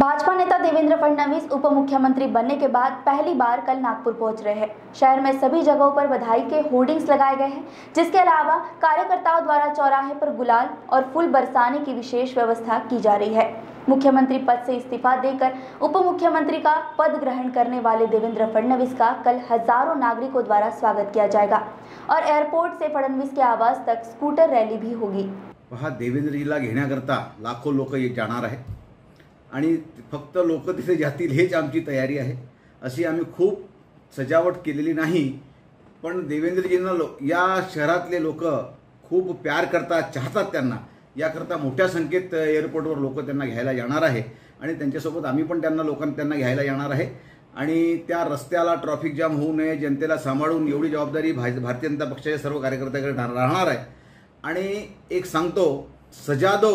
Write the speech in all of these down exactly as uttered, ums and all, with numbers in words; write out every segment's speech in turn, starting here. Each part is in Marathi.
भाजपा नेता देवेंद्र फडणवीस उप मुख्यमंत्री बनने के बाद पहली बार कल नागपुर पहुंच रहे हैं। शहर में सभी जगहों पर बधाई के होर्डिंग्स लगाए गए हैं, जिसके अलावा कार्यकर्ताओं द्वारा चौराहे पर गुलाल और फूल बरसाने की विशेष व्यवस्था की जा रही है। मुख्यमंत्री पद से इस्तीफा देकर उप मुख्यमंत्री का पद ग्रहण करने वाले देवेंद्र फडणवीस का कल हजारों नागरिकों द्वारा स्वागत किया जाएगा और एयरपोर्ट से फडणवीस के आवास तक स्कूटर रैली भी होगी। वहाँ देवेंद्रजीला घेण्याकरता लाखो लोक जाणार आहेत आणि फक्त लोक तिथे जातील हेच आमची तयारी आहे। अशी आम्ही खूप सजावट केलेली नाही, पण देवेंद्रजींना या शहरातले लोक खूप प्यार करतात, चाहतात त्यांना, याकरता मोठ्या संख्येत एअरपोर्टवर लोक त्यांना घ्यायला जाणार आहे आणि त्यांच्यासोबत आम्ही पण त्यांना लोकांना त्यांना घ्यायला जाणार आहे आणि त्या रस्त्याला ट्रॅफिक जाम होऊ नये, जनतेला सांभाळून एवढी जबाबदारी भारतीय जनता पक्षाच्या सर्व कार्यकर्त्यांकडे राहणार आहे। आणि एक सांगतो, सजा दो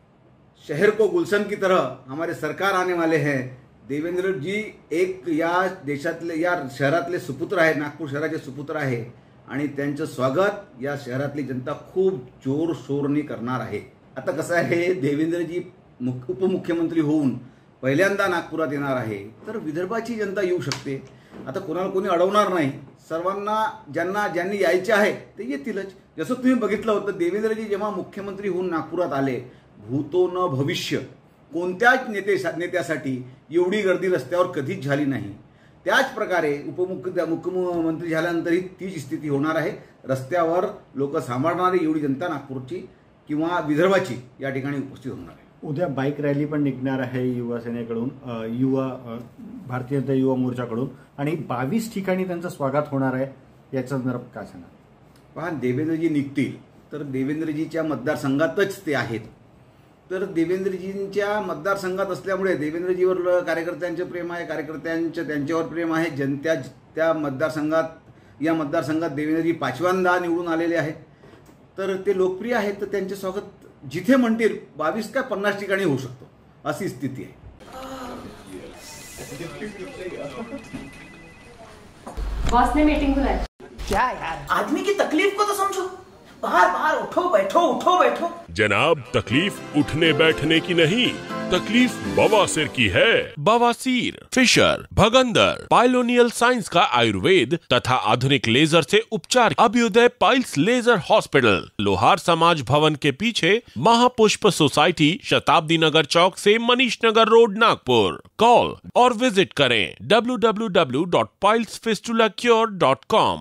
शहर को गुलशन की तरह हमारे सरकार आने वाले हैं। देवेंद्र जी एक या देशातले या शहरातले सुपुत्र आहे, नागपूर शहराचे सुपुत्र आहे आणि त्यांचं स्वागत या शहरातली जनता खूप जोर शोरने करणार आहे। आता कसं आहे, देवेंद्रजी उपमुख्यमंत्री होऊन पहिल्यांदा नागपुरात येणार आहे, तर विदर्भाची जनता येऊ शकते। आता कोणाला कोणी अडवणार नाही, सर्वांना ज्यांना ज्यांनी यायचे आहे ते येतीलच। जसं तुम्ही बघितलं होतं, देवेंद्रजी जेव्हा मुख्यमंत्री होऊन नागपुरात आले, भूतो न भविष्य कोणत्याच नेते नेत्यासाठी एवढी गर्दी रस्त्यावर कधीच झाली नाही। त्याच प्रकारे उपमुख्य मुख्यमंत्री झाल्यानंतरही तीच स्थिती होणार आहे। रस्त्यावर लोक सांभाळणारी एवढी जनता नागपूरची किंवा विदर्भाची या ठिकाणी उपस्थित होणार आहे। उद्या बाईक रॅली पण निघणार आहे युवा सेनेकडून, युवा भारतीय जनता युवा मोर्चाकडून, आणि बावीस ठिकाणी त्यांचं स्वागत होणार आहे। याचा संदर्भ काय सांगा? पहा, देवेंद्रजी निघतील तर देवेंद्रजीच्या मतदारसंघातच ते आहेत, तर देवेंद्रजींच्या मतदारसंघात असल्यामुळे देवेंद्रजीवर कार्यकर्त्यांचे प्रेम आहे, कार्यकर्त्यांचे त्यांच्यावर प्रेम आहे। जनता त्या मतदारसंघात या मतदारसंघात देवेंद्रजी पाचव्यांदा निवडून आलेले आहेत, तर ते लोकप्रिय आहेत, तर त्यांचे स्वागत जिथे म्हणतील बावीस का पन्नास ठिकाणी होऊ शकतो, अशी स्थिती आहे। बॉस ने मीटिंग बुलाई। क्या यार, आदमी की तकलीफ को तो समझो। बाहर बाहर उठो बैठो उठो बैठो। जनाब, तकलीफ उठने बैठने की नहीं, तकलीफ बवासीर की है। बवासीर, फिशर, भगंदर, पाइलोनियल साइंस का आयुर्वेद तथा आधुनिक लेजर से उपचार। अभ्युदय पाइल्स लेजर हॉस्पिटल, लोहार समाज भवन के पीछे, महापुष्प सोसाइटी, शताब्दी नगर चौक से मनीष नगर रोड, नागपुर। कॉल और विजिट करें W W W dot piles fistula cure dot com.